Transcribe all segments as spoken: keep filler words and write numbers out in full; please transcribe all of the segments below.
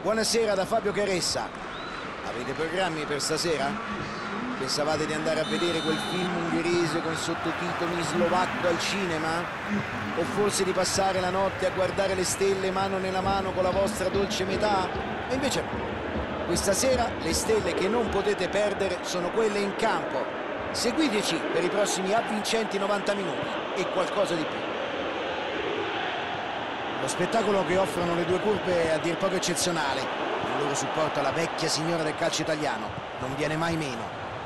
Buonasera da Fabio Caressa. Avete programmi per stasera? Pensavate di andare a vedere quel film ungherese con sottotitoli slovacco al cinema? O forse di passare la notte a guardare le stelle mano nella mano con la vostra dolce metà? E invece questa sera le stelle che non potete perdere sono quelle in campo. Seguiteci per i prossimi avvincenti novanta minuti e qualcosa di più. Lo spettacolo che offrono le due curve è a dir poco eccezionale. Il loro supporto alla vecchia signora del calcio italiano non viene mai meno.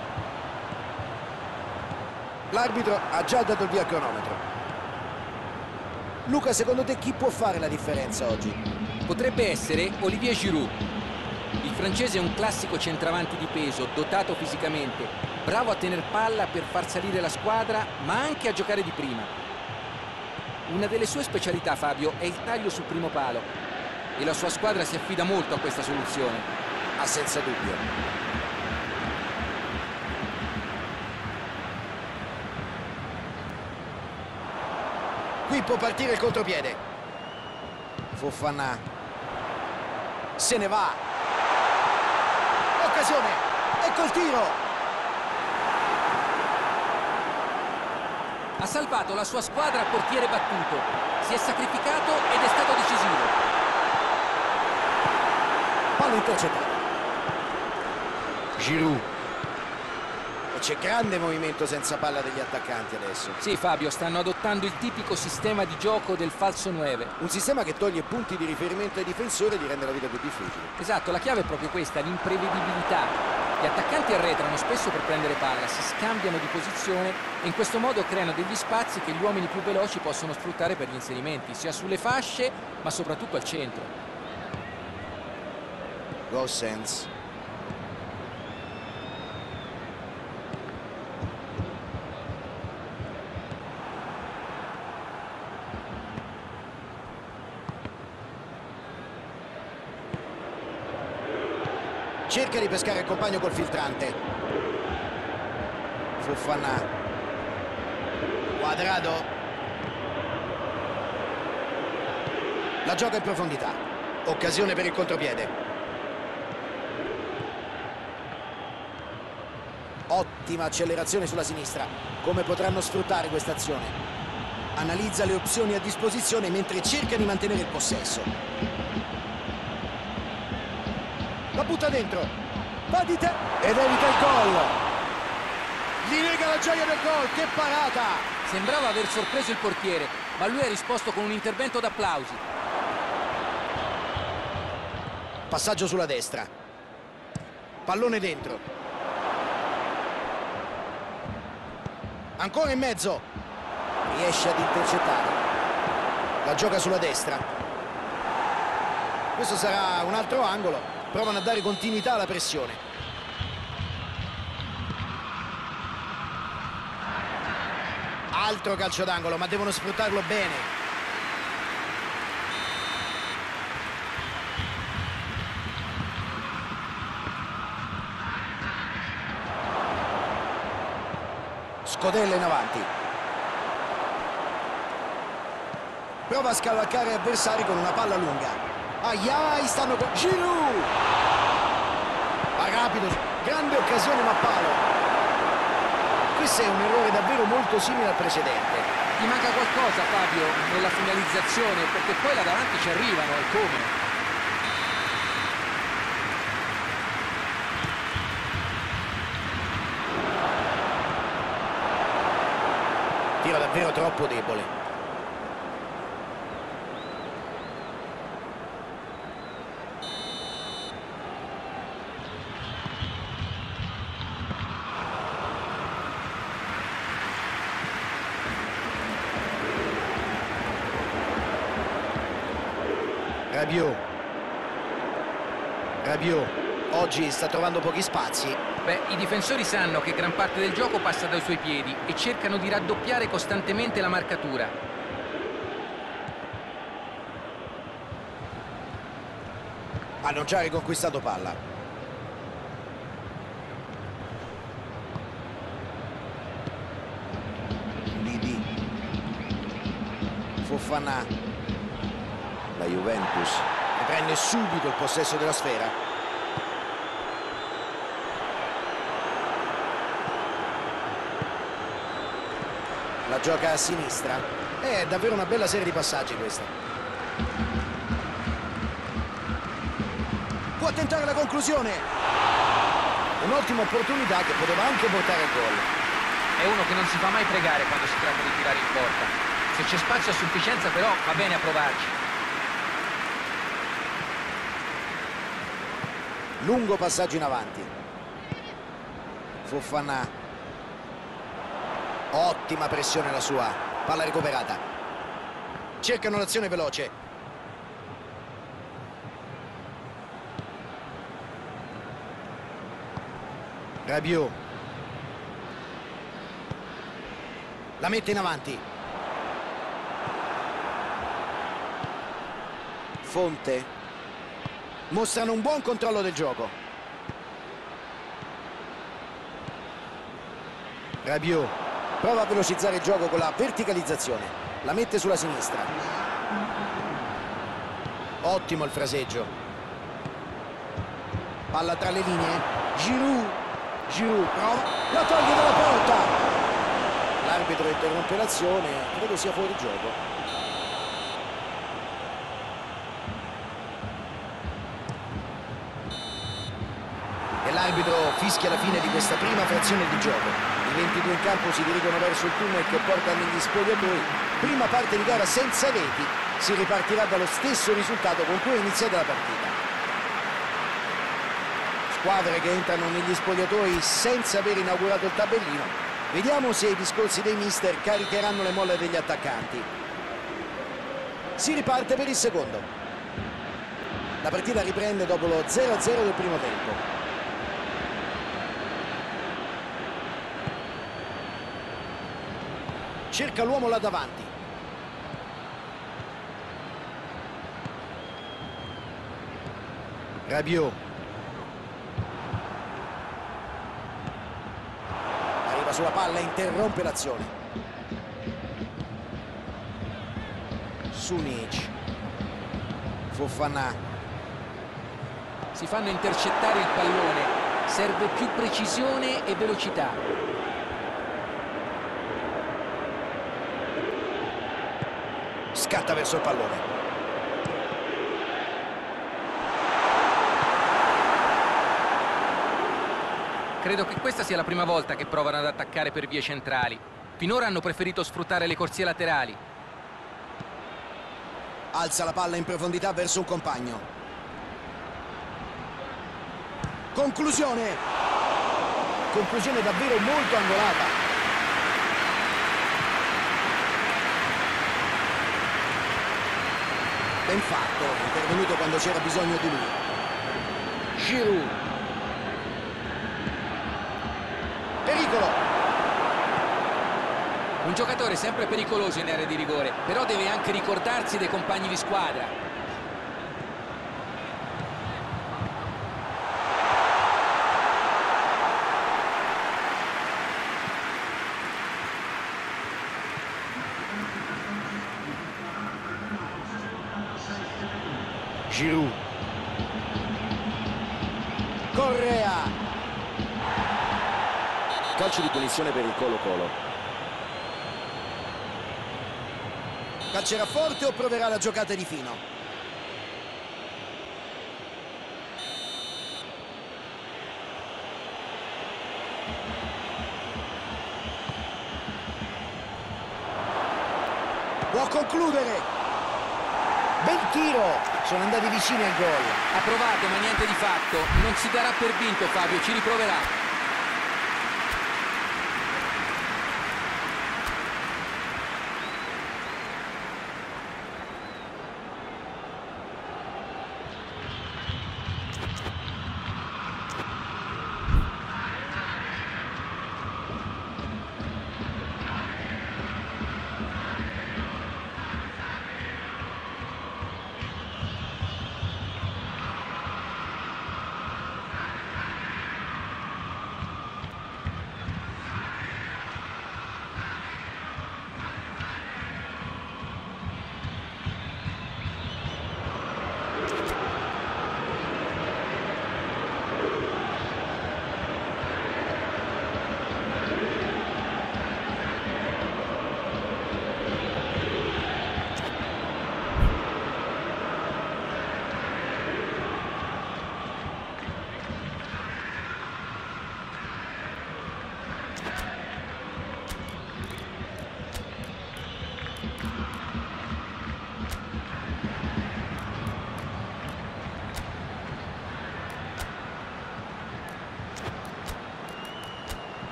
L'arbitro ha già dato il via al cronometro. Luca, secondo te chi può fare la differenza oggi? Potrebbe essere Olivier Giroud. Il francese è un classico centravanti di peso, dotato fisicamente, bravo a tener palla per far salire la squadra, ma anche a giocare di prima. Una delle sue specialità, Fabio, è il taglio sul primo palo e la sua squadra si affida molto a questa soluzione. Ah, senza dubbio. Qui può partire il contropiede. Fofana se ne va. Occasione, ecco il tiro. Ha salvato la sua squadra a portiere battuto, si è sacrificato ed è stato decisivo. Palla intercettata. Giroud. E c'è grande movimento senza palla degli attaccanti adesso. Sì, Fabio, stanno adottando il tipico sistema di gioco del falso nove. Un sistema che toglie punti di riferimento ai difensori e gli rende la vita più difficile. Esatto, la chiave è proprio questa, l'imprevedibilità. Gli attaccanti arretrano spesso per prendere palla, si scambiano di posizione e in questo modo creano degli spazi che gli uomini più veloci possono sfruttare per gli inserimenti, sia sulle fasce ma soprattutto al centro. Gosens. Cerca di pescare il compagno col filtrante. Fofana. Quadrado. La gioca in profondità. Occasione per il contropiede. Ottima accelerazione sulla sinistra. Come potranno sfruttare questa azione? Analizza le opzioni a disposizione mentre cerca di mantenere il possesso. La butta dentro, va di te ed evita il gol. Gli nega la gioia del gol, che parata! Sembrava aver sorpreso il portiere, ma lui ha risposto con un intervento d'applausi. Passaggio sulla destra. Pallone dentro. Ancora in mezzo. Riesce ad intercettare. La gioca sulla destra. Questo sarà un altro angolo. Provano a dare continuità alla pressione. Altro calcio d'angolo, ma devono sfruttarlo bene. Scodella in avanti. Prova a scavalcare avversari con una palla lunga. Ai ai, stanno con Giroud. Va rapido, grande occasione ma palo. Questo è un errore davvero molto simile al precedente. Gli manca qualcosa, Fabio, nella finalizzazione, perché poi là davanti ci arrivano, e come? Tiro davvero troppo debole. Rabiot. Rabiot oggi sta trovando pochi spazi. Beh, i difensori sanno che gran parte del gioco passa dai suoi piedi e cercano di raddoppiare costantemente la marcatura. Hanno già riconquistato palla. Lidi. Fofana. La Juventus Prende subito il possesso della sfera. La gioca a sinistra. È davvero una bella serie di passaggi questa. Può tentare la conclusione. Un'ottima opportunità che poteva anche portare al gol. È uno che non si fa mai pregare quando si tratta di tirare in porta. Se c'è spazio a sufficienza però va bene a provarci. Lungo passaggio in avanti. Fofana. Ottima pressione la sua. Palla recuperata. Cercano l'azione veloce. Rabiot. La mette in avanti. Fonte. Mostrano un buon controllo del gioco. Rabiot prova a velocizzare il gioco con la verticalizzazione. La mette sulla sinistra. Ottimo il fraseggio. Palla tra le linee. Giroud. Giroud prova. La toglie dalla porta. L'arbitro interrompe l'azione. Credo sia fuori gioco. E l'arbitro fischia la fine di questa prima frazione di gioco. I ventidue in campo si dirigono verso il tunnel che porta negli spogliatoi. Prima parte di gara senza reti. Si ripartirà dallo stesso risultato con cui è iniziata la partita. Squadre che entrano negli spogliatoi senza aver inaugurato il tabellino. Vediamo se i discorsi dei mister caricheranno le molle degli attaccanti. Si riparte per il secondo. La partita riprende dopo lo zero a zero del primo tempo. Cerca l'uomo là davanti. Rabiot. Arriva sulla palla e interrompe l'azione. Sunic. Fofana. Si fanno intercettare il pallone. Serve più precisione e velocità. Scatta verso il pallone. Credo che questa sia la prima volta che provano ad attaccare per vie centrali. Finora hanno preferito sfruttare le corsie laterali. Alza la palla in profondità verso un compagno. Conclusione. Conclusione davvero molto angolata. Ben fatto, è intervenuto quando c'era bisogno di lui. Giroud. Pericolo. Un giocatore sempre pericoloso in area di rigore, però deve anche ricordarsi dei compagni di squadra. Giroud. Correa. Calcio di punizione per il Colo-Colo. Calcerà forte o proverà la giocata di fino? Può concludere. Bel tiro. Sono andati vicini al gol. Ha provato ma niente di fatto. Non si darà per vinto Fabio, ci riproverà.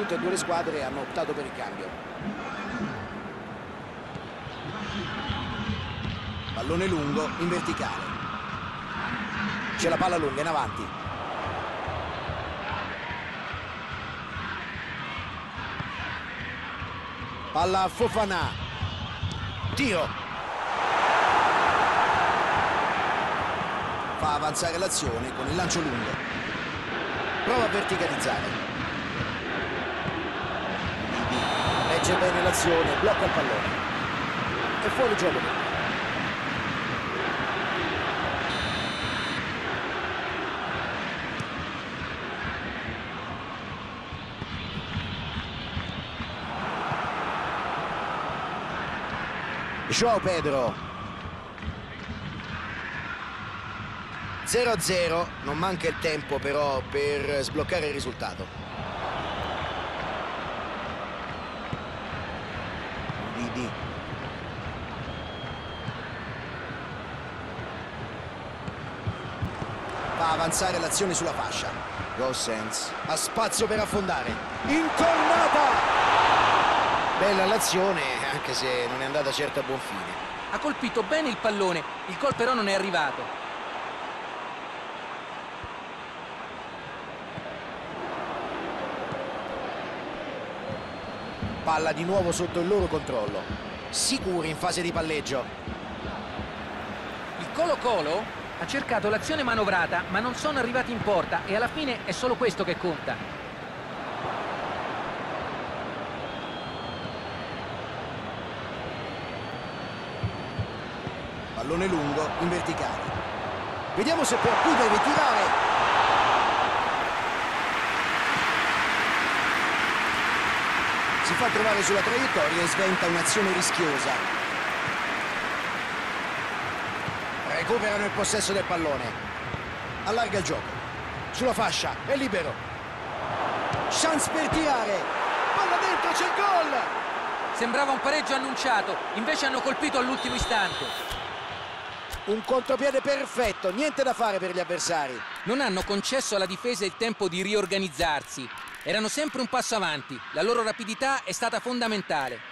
tutte e due le squadre hanno optato per il cambio. Pallone lungo in verticale. C'è la palla lunga in avanti. Palla a Fofana. Tiro. Fa avanzare l'azione con il lancio lungo. Prova a verticalizzare. Legge bene l'azione, blocca il pallone. E fuori gioco. João Pedro. zero a zero, non manca il tempo però per sbloccare il risultato. Didi. Fa avanzare l'azione sulla fascia. Gosens ha spazio per affondare. Incornata! Bella l'azione, anche se non è andata certo a buon fine. Ha colpito bene il pallone, il gol però non è arrivato. Palla di nuovo sotto il loro controllo. Sicuri in fase di palleggio. Il Colo-Colo ha cercato l'azione manovrata, ma non sono arrivati in porta e alla fine è solo questo che conta. Pallone lungo in verticale. Vediamo se per qui deve tirare. Si fa trovare sulla traiettoria e sventa un'azione rischiosa. Recuperano il possesso del pallone. Allarga il gioco. Sulla fascia, è libero. Chance per tirare. Palla dentro, c'è il gol! Sembrava un pareggio annunciato, invece hanno colpito all'ultimo istante. Un contropiede perfetto, niente da fare per gli avversari. Non hanno concesso alla difesa il tempo di riorganizzarsi. Erano sempre un passo avanti. La loro rapidità è stata fondamentale.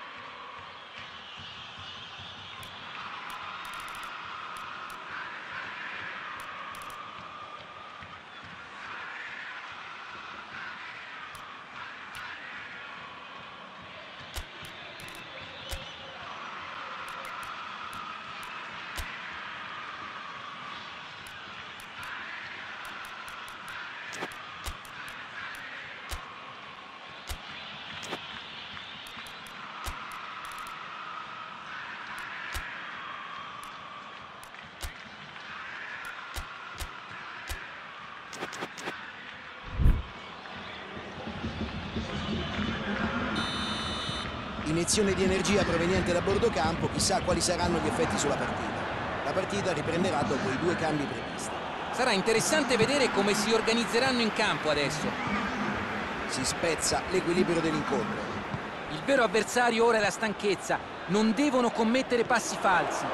Iniezione di energia proveniente da bordo campo, chissà quali saranno gli effetti sulla partita. La partita riprenderà dopo i due cambi previsti. Sarà interessante vedere come si organizzeranno in campo adesso. Si spezza l'equilibrio dell'incontro. Il vero avversario ora è la stanchezza. Non devono commettere passi falsi.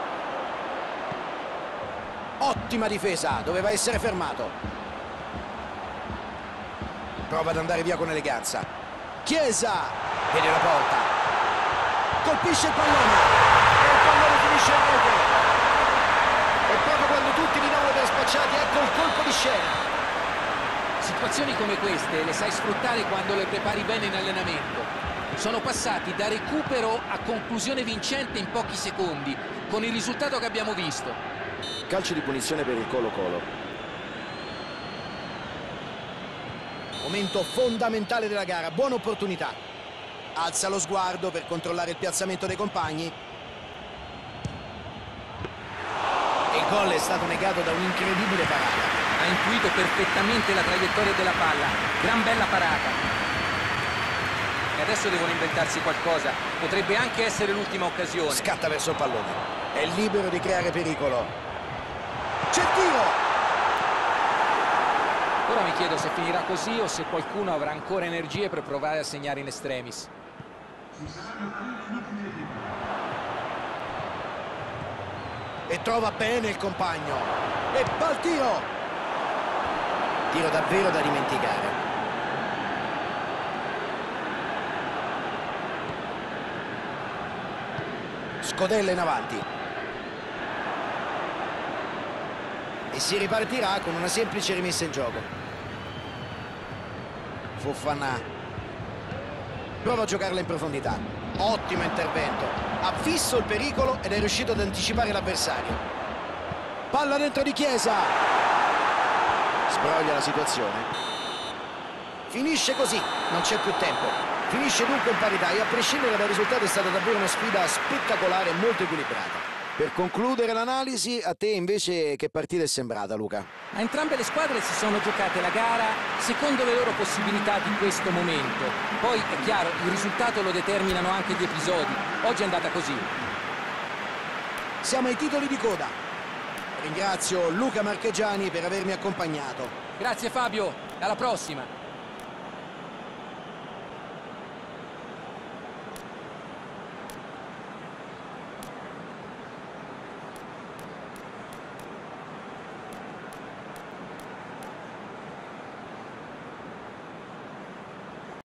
Ottima difesa, doveva essere fermato. Prova ad andare via con eleganza. Chiesa, vede la porta. Colpisce il pallone e il pallone finisce in rete. E proprio quando tutti li davano per spacciati, ecco il colpo di scena. Situazioni come queste le sai sfruttare quando le prepari bene in allenamento. Sono passati da recupero a conclusione vincente in pochi secondi, con il risultato che abbiamo visto. Calcio di punizione per il Colo-Colo. Momento fondamentale della gara, buona opportunità. Alza lo sguardo per controllare il piazzamento dei compagni. E il gol è stato negato da un'incredibile parata. Ha intuito perfettamente la traiettoria della palla. Gran bella parata. E adesso devono inventarsi qualcosa. Potrebbe anche essere l'ultima occasione. Scatta verso il pallone. È libero di creare pericolo. C'è il tiro! Ora mi chiedo se finirà così o se qualcuno avrà ancora energie per provare a segnare in extremis. E trova bene il compagno. E va il tiro! Tiro davvero da dimenticare. scodella in avanti. E si ripartirà con una semplice rimessa in gioco. Fofana prova a giocarla in profondità. Ottimo intervento, ha fisso il pericolo ed è riuscito ad anticipare l'avversario. Palla dentro di Chiesa, sbroglia la situazione. Finisce così, non c'è più tempo. Finisce dunque in parità e a prescindere dal risultato è stata davvero una sfida spettacolare e molto equilibrata. Per concludere l'analisi, a te invece che partita è sembrata, Luca? A entrambe le squadre si sono giocate la gara secondo le loro possibilità di questo momento. Poi è chiaro, il risultato lo determinano anche gli episodi. Oggi è andata così. Siamo ai titoli di coda. Ringrazio Luca Marchegiani per avermi accompagnato. Grazie Fabio, alla prossima.